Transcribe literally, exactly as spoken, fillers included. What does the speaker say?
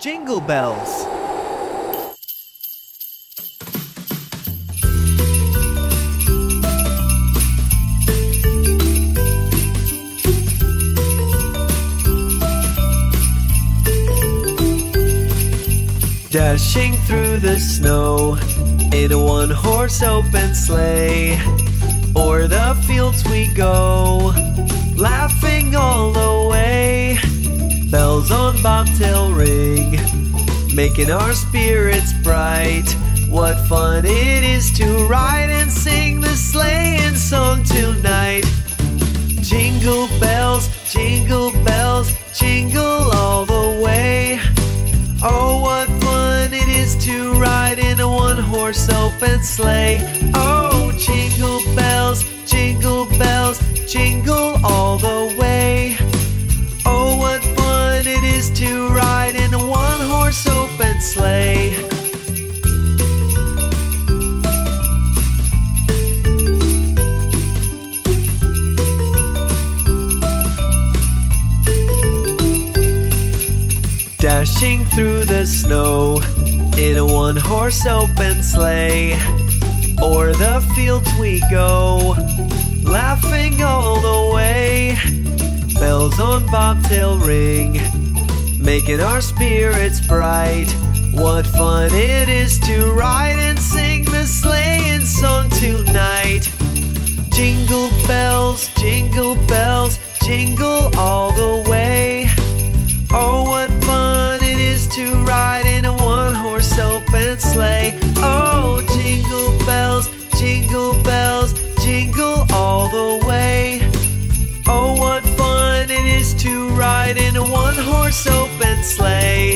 Jingle Bells. Dashing through the snow in a one-horse open sleigh, o'er the fields we go, laughing all the way. Bells on bobtail ring, making our spirits bright. What fun it is to ride and sing the sleighing song tonight. Jingle bells, jingle bells, jingle all the way. Oh, what fun it is to ride in a one-horse open sleigh. Oh, jingle bells, jingle bells, jingle all the way. Oh, what fun it is to ride in a one-horse open sleigh. Dashing through the snow in a one-horse open sleigh, o'er the fields we go, laughing all the way. Bells on bobtail ring, making our spirits bright. What fun it is to ride and sing the sleighing song tonight. Jingle bells, jingle bells, jingle all the way. Oh, what fun it is to ride in a one-horse open sleigh. Oh, jingle bells, jingle bells, jingle all the way. Oh, what fun it is to ride in a one-horse open sleigh.